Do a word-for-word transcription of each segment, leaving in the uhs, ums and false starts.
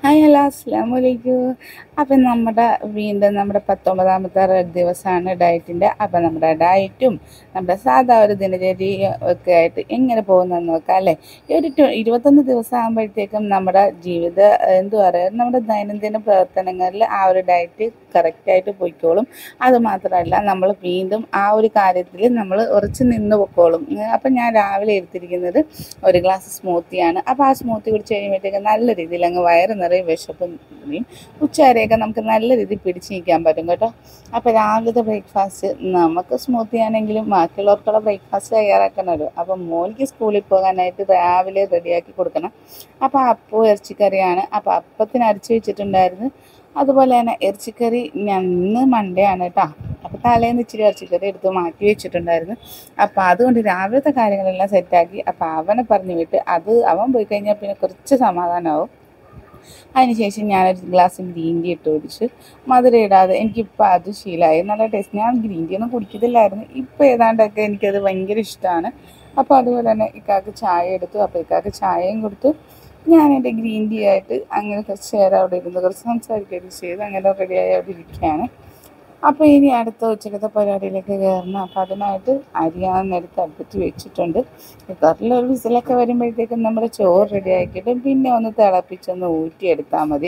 Hi hello അസ്സലാമു അലൈക്കും. അപ്പം നമ്മുടെ വീണ്ടും നമ്മുടെ പത്തൊമ്പതാമത്തെ റെ- ദിവസമാണ് ഡയറ്റിൻ്റെ. അപ്പം നമ്മുടെ ഡയറ്റും നമ്മുടെ സാധാ ഒരു ദിനചര്യയും ഒക്കെ ആയിട്ട് എങ്ങനെ പോകുന്നതെന്ന് നോക്കാം അല്ലേ. ഈ ഒരു ട്വ- ഇരുപത്തൊന്ന് ദിവസം ആകുമ്പോഴത്തേക്കും നമ്മുടെ ജീവിത എന്തു പറയുക നമ്മുടെ ദൈനംദിന പ്രവർത്തനങ്ങളിൽ ആ ഒരു ഡയറ്റ് കറക്റ്റായിട്ട് പോയിക്കോളും. അതുമാത്രമല്ല നമ്മൾ വീണ്ടും ആ ഒരു കാര്യത്തിൽ നമ്മൾ ഉറച്ച് നിന്ന് പൊക്കോളും. അപ്പം ഞാൻ രാവിലെ എടുത്തിരിക്കുന്നത് ഒരു ഗ്ലാസ് സ്മൂത്തിയാണ്. അപ്പോൾ ആ സ്മൂത്തി കുടിച്ച് കഴിയുമ്പോഴത്തേക്ക് നല്ല രീതിയിൽ അങ്ങ് വയറ് നിറയും, വിശപ്പും നിറയും. ഉച്ചവരെയൊക്കെ നമുക്ക് നല്ല രീതിയിൽ പിടിച്ച് നിൽക്കാൻ പറ്റും കേട്ടോ. അപ്പോൾ രാവിലത്തെ ബ്രേക്ക്ഫാസ്റ്റ് നമുക്ക് സ്മൂത്തി ആണെങ്കിലും ബാക്കിയുള്ളവർക്കുള്ള ബ്രേക്ക്ഫാസ്റ്റ് തയ്യാറാക്കണമല്ലോ. അപ്പം മോനിക്ക് സ്കൂളിൽ പോകാനായിട്ട് രാവിലെ റെഡിയാക്കി കൊടുക്കണം. അപ്പോൾ അപ്പവും ഇറച്ചിക്കറിയാണ്. അപ്പോൾ അപ്പത്തിന് അരച്ച് വെച്ചിട്ടുണ്ടായിരുന്നു. അതുപോലെ തന്നെ ഇറച്ചിക്കറി ഞാൻ ഇന്ന് മൺഡേ ആണ് കേട്ടോ. അപ്പോൾ തലേന്ന് ഇച്ചിരി ഇറച്ചിക്കറി എടുത്ത് മാറ്റി വെച്ചിട്ടുണ്ടായിരുന്നു. അപ്പോൾ അതുകൊണ്ട് രാവിലത്തെ കാര്യങ്ങളെല്ലാം സെറ്റാക്കി. അപ്പോൾ അവനെ പറഞ്ഞു വിട്ട് അത് അവൻ പോയി കഴിഞ്ഞാൽ പിന്നെ കുറച്ച് സമാധാനമാവും. അതിനുശേഷം ഞാനൊരു ഗ്ലാസ് ഗ്രീൻ ടീ ഇട്ട് കുടിച്ച് മധുരം ഇടാതെ. എനിക്കിപ്പോൾ അത് ശീലമായി, നല്ല ടേസ്റ്റ്. ഞാൻ ഗ്രീൻ ടീ ഒന്നും കുടിക്കത്തില്ലായിരുന്നു, ഇപ്പോൾ ഏതാണ്ടൊക്കെ എനിക്കത് ഭയങ്കര ഇഷ്ടമാണ്. അപ്പോൾ അതുപോലെ തന്നെ ഇക്കാക്ക് ചായ എടുത്തു. അപ്പോൾ ഇക്കാക്ക് ചായയും കൊടുത്തു. ഞാൻ എൻ്റെ ഗ്രീൻ ടീ ആയിട്ട് അങ്ങനെ കുറച്ച് നേരം അവിടെ ഇരുന്ന് കുറച്ച് സംസാരിക്കുകയൊക്കെ ചെയ്ത് അങ്ങനെ റെഡിയായി അവിടെ ഇരിക്കുകയാണ്. അപ്പോൾ ഇനി അടുത്ത ഉച്ചക്കത്തെ പരിപാടിയിലേക്ക് കയറണം. അപ്പോൾ അതിനായിട്ട് അരിയാവുന്നെടുത്ത് അടുപ്പത്ത് വെച്ചിട്ടുണ്ട്. കുക്കറിലൊരു വിസിലൊക്കെ വരുമ്പോഴത്തേക്കും നമ്മുടെ ചോറ് റെഡി ആക്കിയിട്ട് പിന്നെ ഒന്ന് തിളപ്പിച്ചൊന്ന് ഊറ്റിയെടുത്താൽ മതി.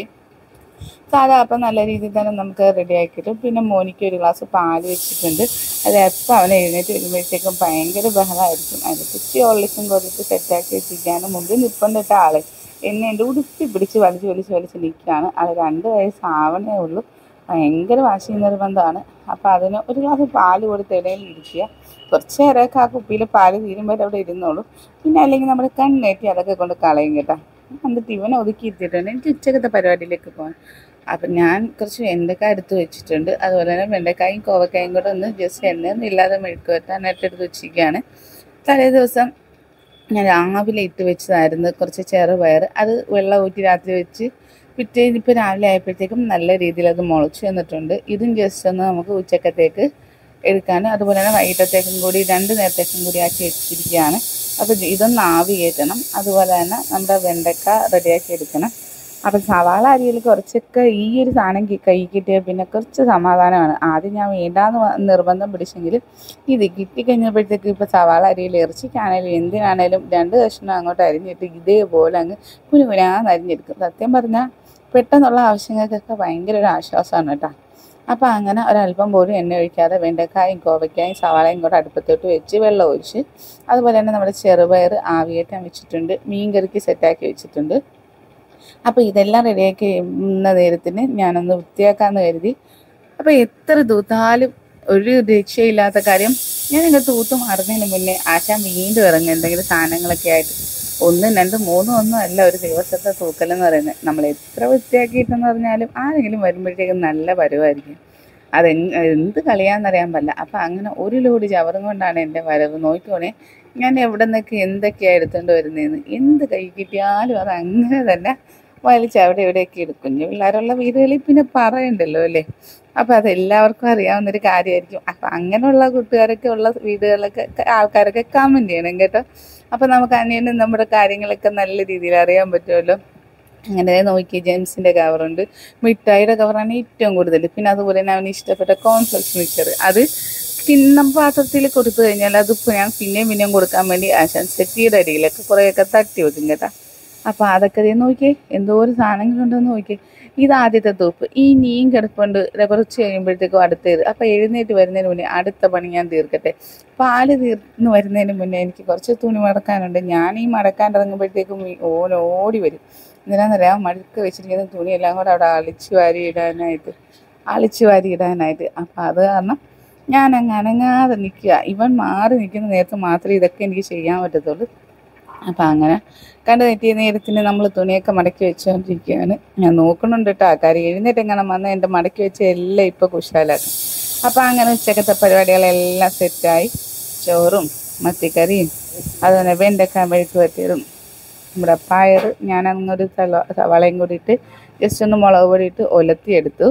സാധാ അപ്പം നല്ല രീതിയിൽ തന്നെ നമുക്ക് റെഡി ആക്കിയിട്ടും പിന്നെ മോനിക്ക് ഒരു ഗ്ലാസ് പാല് വെച്ചിട്ടുണ്ട്. അത് എപ്പോൾ അവൻ എഴുന്നേറ്റ് വരുമ്പോഴത്തേക്കും ഭയങ്കര ബഹളമായിരിക്കും. അതിൽ കുച്ചി ഓർലിക്സും കൊടുത്ത് സെറ്റാക്കി വെച്ചിരിക്കുകയാണ്. മുമ്പിൽ നിൽപ്പുണ്ടിട്ട ആൾ എന്നെ എൻ്റെ ഉടുപ്പി പിടിച്ച് വലിച്ച് വലിച്ച് വലിച്ച് നിൽക്കുകയാണ്. അത് രണ്ട് വയസ്സാവണേ ഉള്ളൂ. ഭയങ്കര വാശി നിർബന്ധമാണ്. അപ്പോൾ അതിന് ഒരു ഗ്ലാസ് പാല് കൊടുത്ത് ഇടയിൽ ഇരിക്കുക. കുറച്ച് നേരമൊക്കെ ആ കുപ്പിയിൽ പാല് തീരുമ്പോൾ അവിടെ ഇരുന്നോളൂ. പിന്നെ അല്ലെങ്കിൽ നമ്മൾ കണ്ണേറ്റി അതൊക്കെ കൊണ്ട് കളയും കേട്ടോ. എന്നിട്ട് ഇവനെ ഒതുക്കി ഇരുത്തിയിട്ടുണ്ട്. എനിക്ക് ഉച്ചക്കത്തെ പരിപാടിയിലേക്ക് പോകാൻ. അപ്പം ഞാൻ കുറച്ച് വെണ്ടക്കായ എടുത്ത് വെച്ചിട്ടുണ്ട്. അതുപോലെ തന്നെ വെണ്ടക്കായും കോവക്കായും കൂടെ ഒന്ന് ജസ്റ്റ് എണ്ണയൊന്നും ഇല്ലാതെ മെഴുക്ക് വരട്ടാനായിട്ട് എടുത്ത് വെച്ചിരിക്കുകയാണ്. തലേ ദിവസം ഞാൻ രാവിലെ ഇട്ട് വെച്ചതായിരുന്നു കുറച്ച് ചെറുപയർ. അത് വെള്ളം ഊറ്റി രാത്രി വെച്ച് പിറ്റേന്ന് ഇപ്പോൾ രാവിലെ ആയപ്പോഴത്തേക്കും നല്ല രീതിയിൽ അത് മുളച്ച് വന്നിട്ടുണ്ട്. ഇതും ജസ്റ്റ് ഒന്ന് നമുക്ക് ഉച്ചക്കത്തേക്ക് എടുക്കാനും അതുപോലെ തന്നെ വൈകിട്ടത്തേക്കും കൂടി രണ്ട് നേരത്തേക്കും കൂടി ആക്കി വെച്ചിരിക്കുകയാണ്. അപ്പോൾ ഇതൊന്ന് ആവി കയറ്റണം. അതുപോലെ തന്നെ നമ്മുടെ വെണ്ടക്ക റെഡിയാക്കി എടുക്കണം. അപ്പം സവാള അരിയിൽ കുറച്ചൊക്കെ ഈ ഒരു സാധനം കൈ കിട്ടിയാൽ പിന്നെ കുറച്ച് സമാധാനമാണ്. ആദ്യം ഞാൻ വേണ്ടാന്ന് നിർബന്ധം പിടിച്ചെങ്കിൽ ഇത് കിട്ടിക്കഴിഞ്ഞപ്പോഴത്തേക്ക് ഇപ്പോൾ സവാള അരിയിൽ ഇറച്ചിക്കാണേലും എന്തിനാണേലും രണ്ട് കഷ്ണം അങ്ങോട്ട് അരിഞ്ഞിട്ട് ഇതേപോലെ അങ്ങ് കുനുകുനാന്ന് അരിഞ്ഞെടുക്കും. സത്യം പറഞ്ഞാൽ പെട്ടെന്നുള്ള ആവശ്യങ്ങൾക്കൊക്കെ ഭയങ്കര ഒരു ആശ്വാസമാണ് കേട്ടോ. അപ്പോൾ അങ്ങനെ ഒരല്പം പോലും എണ്ണ ഒഴിക്കാതെ വെണ്ടക്കായും കോവയ്ക്കായും സവാളയും കൂടെ അടുപ്പത്തോട്ട് വെച്ച് വെള്ളം ഒഴിച്ച് അതുപോലെ തന്നെ നമ്മുടെ ചെറുപയർ ആവിയേറ്റാൻ വെച്ചിട്ടുണ്ട്. മീൻ കറിക്ക് സെറ്റാക്കി വെച്ചിട്ടുണ്ട്. അപ്പോൾ ഇതെല്ലാം റെഡിയാക്കി ചെയ്യുന്ന നേരത്തിന് ഞാനൊന്ന് വൃത്തിയാക്കാമെന്ന് കരുതി. അപ്പോൾ എത്ര തൂത്താലും ഒരു രക്ഷയില്ലാത്ത കാര്യം, ഞാനിങ്ങനെ തൂത്ത് മാറുന്നതിന് മുന്നേ ആശാൻ വീണ്ടും ഇറങ്ങും എന്തെങ്കിലും സാധനങ്ങളൊക്കെ ആയിട്ട്. ഒന്നും രണ്ടും മൂന്നും ഒന്നും അല്ല ഒരു ദിവസത്തെ തൂക്കലെന്ന് പറയുന്നത്. നമ്മൾ എത്ര വൃത്തിയാക്കിയിട്ടെന്ന് പറഞ്ഞാലും ആരെങ്കിലും വരുമ്പോഴത്തേക്കും നല്ല പരുവായിരിക്കും. അത് എന്ത് കളിയാണെന്നറിയാൻ പാടില്ല. അപ്പം അങ്ങനെ ഒരു ലോഡ് ചവറും കൊണ്ടാണ് എൻ്റെ വരവ്. നോക്കിക്കോണേ ഞാൻ എവിടെ നിന്നൊക്കെ എന്തൊക്കെയാണ് എടുത്തുകൊണ്ട് വരുന്നതെന്ന്. എന്ത് കൈ കിട്ടിയാലും അത് അങ്ങനെ തന്നെ വലിച്ച് അവിടെ ഇവിടെയൊക്കെ എടുക്കും. കുഞ്ഞു പിള്ളേരുള്ള വീടുകളിൽ പിന്നെ പറയണ്ടല്ലോ അല്ലേ. അപ്പോൾ അതെല്ലാവർക്കും അറിയാവുന്നൊരു കാര്യമായിരിക്കും. അപ്പം അങ്ങനെയുള്ള കൂട്ടുകാരൊക്കെ ഉള്ള വീടുകളിലൊക്കെ ആൾക്കാരൊക്കെ കമൻറ്റ് ചെയ്യണം കേട്ടോ. അപ്പോൾ നമുക്ക് അന്യനും നമ്മുടെ കാര്യങ്ങളൊക്കെ നല്ല രീതിയിൽ അറിയാൻ പറ്റുമല്ലോ. അങ്ങനെ നോക്കി ജെയിംസിൻ്റെ കവറുണ്ട്. മിഠായിയുടെ കവറാണ് ഏറ്റവും കൂടുതൽ. പിന്നെ അതുപോലെ തന്നെ അവന് ഇഷ്ടപ്പെട്ട കോൺഫ്ലെക്സ് മിക്സർ, അത് കിണ്ണം പാത്രത്തിൽ കൊടുത്തു കഴിഞ്ഞാൽ അത് ഞാൻ പിന്നെയും പിന്നെയും കൊടുക്കാൻ വേണ്ടി ആശാൻ സെറ്റിയുടെ അടിയിലൊക്കെ കുറേയൊക്കെ തട്ടി വെക്കും കേട്ടോ. അപ്പോൾ അതൊക്കെ ദേ നോക്കിയേ എന്തോരം സാധനങ്ങളുണ്ടെന്ന് നോക്കിയേ. ഇത് ആദ്യത്തെ തൂപ്പ്. ഈ നീയും കിടപ്പുണ്ട് കുറച്ച് കഴിയുമ്പോഴത്തേക്കും അടുത്തേത്. അപ്പോൾ എഴുന്നേറ്റ് വരുന്നതിന് മുന്നേ അടുത്ത പണി ഞാൻ തീർക്കട്ടെ. പാല് തീർന്ന് വരുന്നതിന് മുന്നേ എനിക്ക് കുറച്ച് തുണി മടക്കാനുണ്ട്. ഞാൻ ഈ മടക്കാൻ ഇറങ്ങുമ്പോഴത്തേക്കും ഓൻ ഓടി വരും. എന്തിനാണെന്നറിയാം, മടുക്ക് വെച്ചിരിക്കുന്ന തുണിയെല്ലാം കൂടെ അവിടെ അളിച്ച് വാരി ഇടാനായിട്ട് അളിച്ച് വാരി ഇടാനായിട്ട്. അപ്പം അത് കാരണം ഞാൻ അങ്ങ് അനങ്ങാതെ നിൽക്കുക. ഇവൻ മാറി നിൽക്കുന്ന നേരത്ത് മാത്രമേ ഇതൊക്കെ എനിക്ക് ചെയ്യാൻ പറ്റത്തുള്ളൂ. അപ്പം അങ്ങനെ കണ്ടു തെറ്റിയ നേരത്തിന് നമ്മൾ തുണിയൊക്കെ മടക്കി വെച്ചുകൊണ്ടിരിക്കുകയാണ്. ഞാൻ നോക്കണുണ്ട് കേട്ടോ. കാര്യം എഴുന്നേറ്റ് എങ്ങനെ വന്നാൽ എൻ്റെ മടക്കി വെച്ച എല്ലാം ഇപ്പോൾ കുശാലാക്കും. അപ്പം അങ്ങനെ ഉച്ചക്കത്തെ പരിപാടികളെല്ലാം സെറ്റായി. ചോറും മത്തിക്കറിയും അതുപോലെ വെണ്ടക്ക മെഴുക്ക് വരട്ടിയതും നമ്മുടെ പയർ ഞാൻ അങ്ങൊരു സല സവാളയും കൂടി ഇട്ട് ജസ്റ്റ് ഒന്ന് മുളക് പൊടി ഇട്ട് ഒലത്തിയെടുത്തു.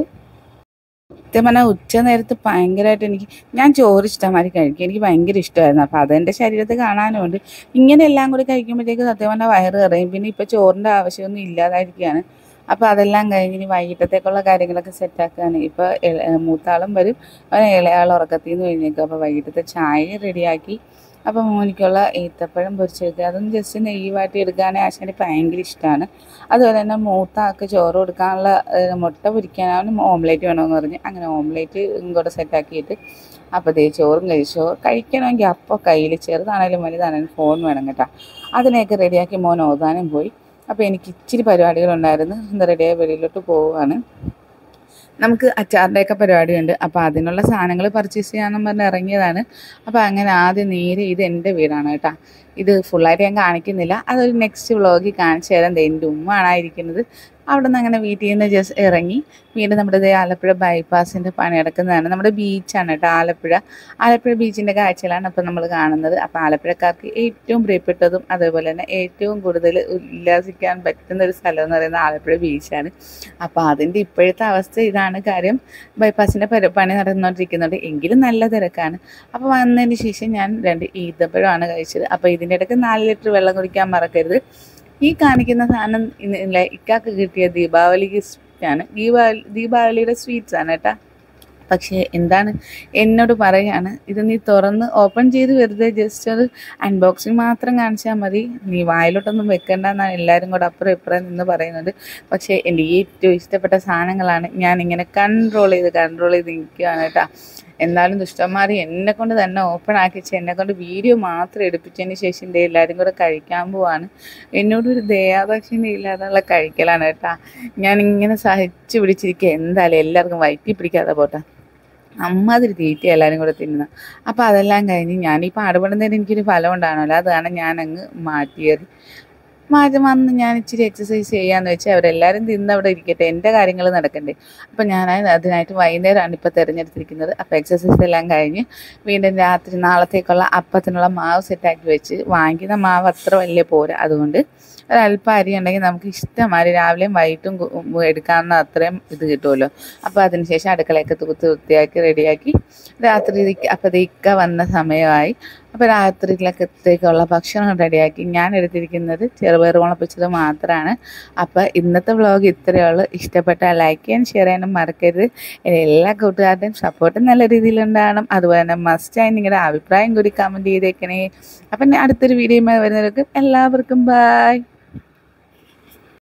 സത്യം പറഞ്ഞാൽ ഉച്ച നേരത്ത് ഭയങ്കരമായിട്ട് എനിക്ക് ഞാൻ ചോറ് ഇഷ്ടമാതിരി കഴിക്കും. എനിക്ക് ഭയങ്കര ഇഷ്ടമായിരുന്നു. അപ്പോൾ അതെൻ്റെ ശരീരത്തിൽ കാണാനുമുണ്ട്. ഇങ്ങനെ എല്ലാം കൂടി കഴിക്കുമ്പോഴത്തേക്ക് സത്യം പറഞ്ഞാൽ വയറ് നിറയും. പിന്നെ ഇപ്പോൾ ചോറിൻ്റെ ആവശ്യമൊന്നും ഇല്ലാതായിരിക്കുകയാണ്. അപ്പോൾ അതെല്ലാം കഴിഞ്ഞ് ഇനി വൈകിട്ടത്തേക്കുള്ള കാര്യങ്ങളൊക്കെ സെറ്റാക്കുകയാണ്. ഇപ്പോൾ മൂത്താളും വരും, അവൻ ഇളയാൾ ഉറക്കത്തിൽ നിന്ന് കഴിഞ്ഞേക്കും. അപ്പോൾ വൈകിട്ടത്തെ ചായ റെഡിയാക്കി. അപ്പോൾ മോനിക്കുള്ള ഈത്തപ്പഴം പൊരിച്ചെടുക്കുക, അതൊന്ന് ജസ്റ്റ് നെയ്യ് വാട്ടി എടുക്കുകയാണെങ്കിൽ ആശാന് ഭയങ്കര ഇഷ്ടമാണ്. അതുപോലെ തന്നെ മൂത്ത ആൾക്ക് ചോറ് കൊടുക്കാനുള്ള മുട്ട പൊരിക്കാനാണ് ഓംലേറ്റ് വേണമെന്ന് പറഞ്ഞ് അങ്ങനെ ഓംലേറ്റ് കൂടെ സെറ്റാക്കിയിട്ട് അപ്പോൾ ദേ ചോറും കഴിച്ചോ. കഴിക്കണമെങ്കിൽ അപ്പോൾ കയ്യിൽ ചെറുതാണേലും വലുതാണേലും ഫോൺ വേണം കേട്ടോ. അതിനെയൊക്കെ റെഡിയാക്കി മോൻ ഓതാനും പോയി. അപ്പോൾ എനിക്ക് ഇച്ചിരി പരിപാടികളുണ്ടായിരുന്നു, ഇന്ന് റെഡിയായി വെളിയിലോട്ട് പോവുകയാണ്. നമുക്ക് അച്ചാറിൻ്റെയൊക്കെ പരിപാടിയുണ്ട്. അപ്പോൾ അതിനുള്ള സാധനങ്ങൾ പർച്ചേസ് ചെയ്യാമെന്ന് പറഞ്ഞ് ഇറങ്ങിയതാണ്. അപ്പോൾ അങ്ങനെ ആദ്യം നേരെ ഇത് എൻ്റെ വീടാണ് കേട്ടോ. ഇത് ഫുള്ളായിട്ട് ഞാൻ കാണിക്കുന്നില്ല, അതൊരു നെക്സ്റ്റ് വ്ളോഗിൽ കാണിച്ചു തരാം. എൻ്റെ ഉമ്മയാണ് ഇരിക്കുന്നത്. അവിടെ നിന്ന് അങ്ങനെ വീട്ടിൽ നിന്ന് ജസ്റ്റ് ഇറങ്ങി വീണ്ടും നമ്മുടെ ഇതേ ആലപ്പുഴ ബൈപ്പാസിൻ്റെ പണി നടക്കുന്നതാണ്. നമ്മുടെ ബീച്ചാണ് കേട്ടോ ആലപ്പുഴ. ആലപ്പുഴ ബീച്ചിൻ്റെ കാഴ്ചകളാണ് അപ്പോൾ നമ്മൾ കാണുന്നത്. അപ്പോൾ ആലപ്പുഴക്കാർക്ക് ഏറ്റവും പ്രിയപ്പെട്ടതും അതേപോലെ തന്നെ ഏറ്റവും കൂടുതൽ ഉല്ലാസിക്കാൻ പറ്റുന്ന ഒരു സ്ഥലം എന്ന് പറയുന്നത് ആലപ്പുഴ ബീച്ചാണ്. അപ്പോൾ അതിൻ്റെ ഇപ്പോഴത്തെ അവസ്ഥ ഇതാണ്. കാര്യം ബൈപ്പാസിൻ്റെ പണി നടന്നുകൊണ്ടിരിക്കുന്നുണ്ട്, എങ്കിലും നല്ല തിരക്കാണ്. അപ്പോൾ വന്നതിന് ശേഷം ഞാൻ രണ്ട് ഈത്തപ്പഴമാണ് കഴിച്ചത്. അപ്പോൾ ഇതിൻ്റെ ഇടയ്ക്ക് നാല് ലിറ്റർ വെള്ളം കുടിക്കാൻ മറക്കരുത്. ഈ കാണിക്കുന്ന സാധനം ഇല്ല ഇക്കാക്ക് കിട്ടിയ ദീപാവലിക്ക് സ്വീറ്റാണ്. ദീപാവലി ദീപാവലിയുടെ സ്വീറ്റ്സ് ആണ് കേട്ടോ. പക്ഷേ എന്താണ് എന്നോട് പറയാണ്, ഇത് നീ തുറന്ന് ഓപ്പൺ ചെയ്ത് വെറുതെ ജസ്റ്റ് അത് അൺബോക്സിങ് മാത്രം കാണിച്ചാൽ മതി, നീ വായിലോട്ടൊന്നും വെക്കണ്ടെന്നാണ് എല്ലാവരും കൂടെ അപ്പുറം ഇപ്പുറം നിന്ന് പറയുന്നത്. പക്ഷേ എൻ്റെ ഏറ്റവും ഇഷ്ടപ്പെട്ട സാധനങ്ങളാണ്. ഞാനിങ്ങനെ കൺട്രോൾ ചെയ്ത് കൺട്രോൾ ചെയ്ത് നിൽക്കുകയാണ് കേട്ടോ. എന്നാലും ദുഷ്ടന്മാർ എന്നെ കൊണ്ട് തന്നെ ഓപ്പൺ ആക്കിച്ച് എന്നെ കൊണ്ട് വീഡിയോ മാത്രം എടുപ്പിച്ചതിന് ശേഷം എൻ്റെ എല്ലാവരും കൂടെ കഴിക്കാൻ പോവാണ്. എന്നോടൊരു ദയാദക്ഷിണ ഇല്ലാതുള്ള കഴിക്കലാണ് കേട്ടോ. ഞാനിങ്ങനെ സഹിച്ചു പിടിച്ചിരിക്കുക, എന്തായാലും എല്ലാവർക്കും വയറ്റി പിടിക്കാതെ പോട്ടെ, അമ്മാതിരി തീറ്റി എല്ലാവരും കൂടെ തിന്നുന്നത്. അപ്പോൾ അതെല്ലാം കഴിഞ്ഞ് ഞാൻ ഈ പാടുപെടുന്നതിന് എനിക്കൊരു ഫലം ഉണ്ടാകണമല്ലോ, അതാണ് ഞാനങ്ങ് മാറ്റിയത്. മാറ്റി വന്ന് ഞാൻ ഇച്ചിരി എക്സസൈസ് ചെയ്യാമെന്ന് വെച്ചാൽ അവരെല്ലാവരും തിന്ന് അവിടെ ഇരിക്കട്ടെ, എൻ്റെ കാര്യങ്ങൾ നടക്കണ്ടേ. അപ്പോൾ ഞാൻ അതിനായിട്ട് വൈകുന്നേരമാണ് ഇപ്പോൾ തിരഞ്ഞെടുത്തിരിക്കുന്നത്. അപ്പോൾ എക്സസൈസ് എല്ലാം കഴിഞ്ഞ് വീണ്ടും രാത്രി നാളത്തേക്കുള്ള അപ്പത്തിനുള്ള മാവ് സെറ്റാക്കി വെച്ച്, വാങ്ങിക്കുന്ന മാവ് അത്ര വലിയ പോരാ, അതുകൊണ്ട് ഒരല്പം അരി ഉണ്ടെങ്കിൽ നമുക്ക് ഇഷ്ടമാതിരി രാവിലെയും വൈകിട്ടും എടുക്കാവുന്ന അത്രയും ഇത് കിട്ടുമല്ലോ. അപ്പോൾ അതിനുശേഷം അടുക്കളയൊക്കെ തൂത്ത് വൃത്തിയാക്കി റെഡിയാക്കി രാത്രി അപ്പോൾ ഇക്ക വന്ന സമയമായി. അപ്പോൾ രാത്രിയിലേക്കത്തേക്കുള്ള ഭക്ഷണം റെഡിയാക്കി. ഞാൻ എടുത്തിരിക്കുന്നത് ചെറുപയർ മുളപ്പിച്ചത് മാത്രമാണ്. അപ്പോൾ ഇന്നത്തെ വ്ളോഗ് ഇത്രയേ ഉള്ളൂ. ഇഷ്ടപ്പെട്ടാൽ ലൈക്ക് ചെയ്യാൻ ഷെയർ ചെയ്യാനും മറക്കരുത്. എൻ്റെ എല്ലാ കൂട്ടുകാരുടെയും സപ്പോർട്ട് നല്ല രീതിയിലുണ്ടാകണം. അതുപോലെ തന്നെ മസ്റ്റായി നിങ്ങളുടെ അഭിപ്രായം കൂടി കമൻറ്റ് ചെയ്തേക്കണേ. അപ്പം അടുത്തൊരു വീഡിയോയുമായി വരുന്നവർക്ക് എല്ലാവർക്കും ബൈ.